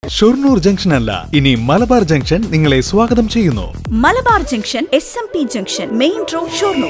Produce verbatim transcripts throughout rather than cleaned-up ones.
Shoranur junction അല്ല, ഇനി Malabar junction നിങ്ങളെ സ്വാഗതം ചെയ്യുന്നു. Malabar junction S M P junction, main road, Shoranur.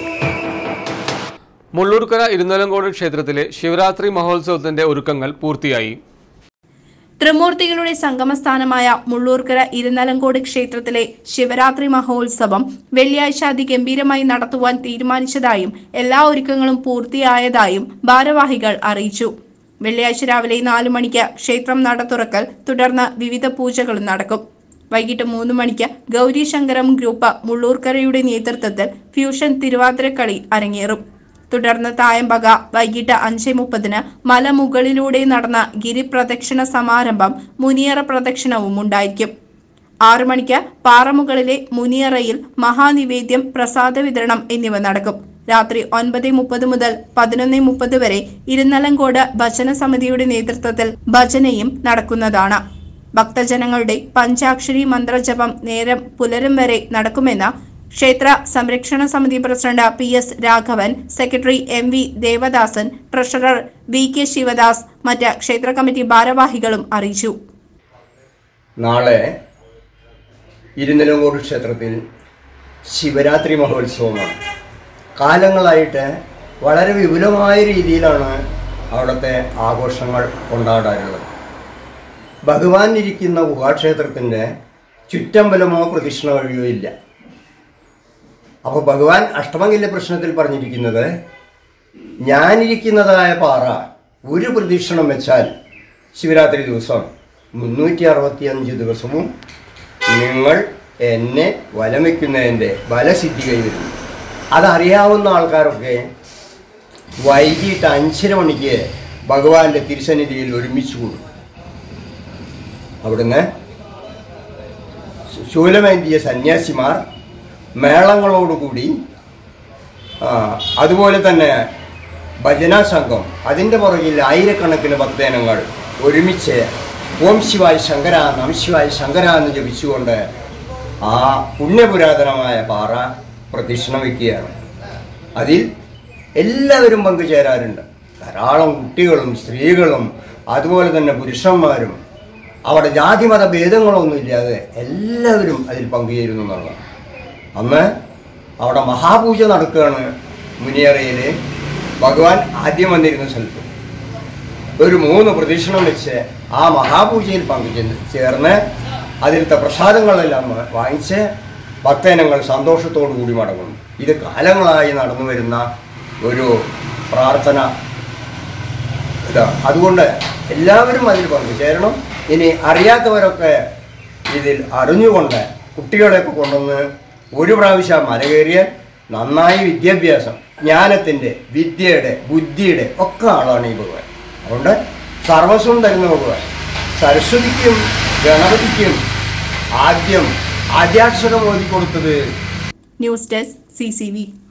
Mullurkara Irunnalankode ക്ഷേത്രത്തിലെ ശിവരാത്രി മഹോത്സവത്തിന്റെ ഒരുക്കങ്ങൾ പൂർത്തിയായി. ത്രിമൂർത്തികളുടെ സംഗമസ്ഥാനമായ മുള്ളൂർക്കര ഇരുന്നലങ്കോട് ക്ഷേത്രത്തിലെ ശിവരാത്രി മഹോത്സവം വെള്ളിയാഴ്ച അതിഗംഭീരമായി നടത്തുവാൻ തീരുമാനിച്ചതായും എല്ലാ ഒരുക്കങ്ങളും പൂർത്തിയായതായും ഭാരവാഹികൾ അറിയിച്ചു. വെള്ളിയാഴ്ച രാവിലെ നാലു മണിക്ക് ക്ഷേത്രം നട തുറക്കൽ, തുടർന്ന് വിവിധ പൂജകളും നടക്കും. വൈകിട്ട് മൂന്ന് മണിക്ക് ഗൗരി ശങ്കരം ഗ്രൂപ്പ് മുള്ളൂർക്കരയുടെ നേതൃത്വത്തിൽ ഫ്യൂഷൻ തിരുവാതിരക്കളി അരങ്ങേറും. തുടർന്ന് തായമ്പക വൈകിട്ട് അഞ്ച് മുപ്പതിന് മലമുകളിലൂടെ നടന്ന ഗിരിപ്രദക്ഷിണ സമാരംഭം മുനിയറ പ്രദക്ഷിണവും ഉണ്ടായിരിക്കും. ആറു മണിക്ക് പാറമുകളിലെ മുനിയറയിൽ മഹാനിവേദ്യം, പ്രസാദ വിതരണം എന്നിവ നടക്കും. രാത്രി ഒൻപത് മുപ്പത് മുതൽ പതിനൊന്ന് മുപ്പത് വരെ ഇരുന്നലങ്കോട് ഭജന സമിതിയുടെ നേതൃത്വത്തിൽ ഭജനയും നടക്കുന്നതാണ്. ഭക്തജനങ്ങളുടെ പഞ്ചാക്ഷരി മന്ത്രജപം നേരം പുലരും വരെ നടക്കുമെന്ന് ക്ഷേത്ര സംരക്ഷണ സമിതി president P S Raghavan, secretary M V Devadasan, treasurer V K Sivadas, മറ്റ് ക്ഷേത്ര കമ്മിറ്റി ഭാരവാഹികളും അറിയിച്ചു. നാളെ ഇരുന്നലങ്കോട് ക്ഷേത്രത്തിൽ ശിവരാത്രി മഹോത്സവമാണ്. കാലങ്ങളായിട്ട് വളരെ വിപുലമായ രീതിയിലാണ് അവിടുത്തെ ആഘോഷങ്ങൾ കൊണ്ടാടാറുള്ളത്. ഭഗവാൻ ഇരിക്കുന്ന ഗുഹാക്ഷേത്രത്തിൻ്റെ ചുറ്റമ്പലമോ പ്രദക്ഷിണ വഴിയോ ഇല്ല. അപ്പോൾ ഭഗവാൻ അഷ്ടമംഗല്യ പ്രശ്നത്തിൽ പറഞ്ഞിരിക്കുന്നത്, ഞാനിരിക്കുന്നതായ പാറ ഒരു പ്രദക്ഷിണം വെച്ചാൽ ശിവരാത്രി ദിവസം മുന്നൂറ്റി അറുപത്തി അഞ്ച് ദിവസവും നിങ്ങൾ എന്നെ വലം വയ്ക്കുന്നതിൻ്റെ ബലസിദ്ധി കൈവരുന്നു. അതറിയാവുന്ന ആൾക്കാരൊക്കെ വൈകിട്ട് അഞ്ചര മണിക്ക് ഭഗവാന്റെ തിരുസന്നിധിയിൽ ഒരുമിച്ച് കൂടും. അവിടുന്ന് ശൂലമേന്തിയ സന്യാസിമാർ മേളങ്ങളോടുകൂടി, അതുപോലെ തന്നെ ഭജനാ സംഘം, അതിൻ്റെ പുറകിൽ ആയിരക്കണക്കിന് ഭക്തജനങ്ങൾ ഒരുമിച്ച് ഓം ശിവായ ശങ്കര, നമ ശിവായ ശങ്കര എന്ന് ജപിച്ചുകൊണ്ട് ആ പുണ്യപുരാതനമായ പാറ പ്രദക്ഷിണം വയ്ക്കുകയാണ്. അതിൽ എല്ലാവരും പങ്കുചേരാറുണ്ട്. ധാരാളം കുട്ടികളും സ്ത്രീകളും അതുപോലെ തന്നെ പുരുഷന്മാരും, അവിടെ ജാതിമത ഭേദങ്ങളൊന്നുമില്ലാതെ എല്ലാവരും അതിൽ പങ്കുചേരുന്നു എന്നുള്ളതാണ്. അന്ന് അവിടെ മഹാപൂജ നടക്കുകയാണ്. മുനിയറയിൽ ഭഗവാൻ ആദ്യം വന്നിരുന്ന സ്ഥലത്ത് ഒരു മൂന്ന് പ്രദക്ഷിണം വെച്ച് ആ മഹാപൂജയിൽ പങ്കു ചേർന്ന് അതിലത്തെ പ്രസാദങ്ങളെല്ലാം വാങ്ങിച്ച് ഭക്തജനങ്ങൾ സന്തോഷത്തോടു കൂടി മടങ്ങുന്നു. ഇത് കാലങ്ങളായി നടന്നു വരുന്ന ഒരു പ്രാർത്ഥന ഇതാണ്. അതുകൊണ്ട് എല്ലാവരും അതിൽ പങ്കുചേരണം. ഇനി അറിയാത്തവരൊക്കെ ഇതിൽ അറിഞ്ഞുകൊണ്ട് കുട്ടികളെയൊക്കെ കൊണ്ടുവന്ന് ഒരു പ്രാവശ്യം മല കയറിയാൽ നന്നായി വിദ്യാഭ്യാസം, ജ്ഞാനത്തിൻ്റെ, വിദ്യയുടെ, ബുദ്ധിയുടെ ഒക്കെ ആളാണ് ഈ ഭഗവാൻ. അതുകൊണ്ട് സർവസ്വം തരുന്ന ഭഗവാൻ. സരസ്വതിക്കും ഗണപതിക്കും ആദ്യം ആദ്യാക്ഷരം ഓതി കൊടുത്തത്. News desk C C V.